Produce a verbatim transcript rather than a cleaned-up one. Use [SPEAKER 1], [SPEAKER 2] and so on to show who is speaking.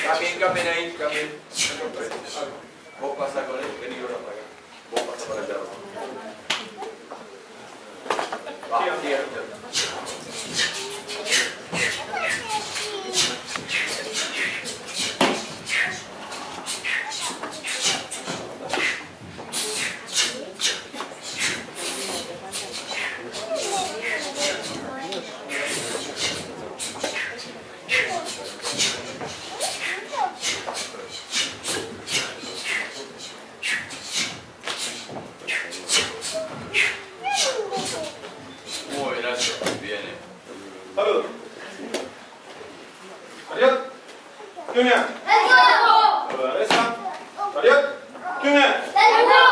[SPEAKER 1] Camin, camin ahí, camin. Vos pasás con él, vení para acá. Vos pasás para allá. Va, cierto.
[SPEAKER 2] Salud. Valiot. Junior.
[SPEAKER 3] Let's go.
[SPEAKER 2] Derecha. Valiot. Junior.
[SPEAKER 3] Let's go.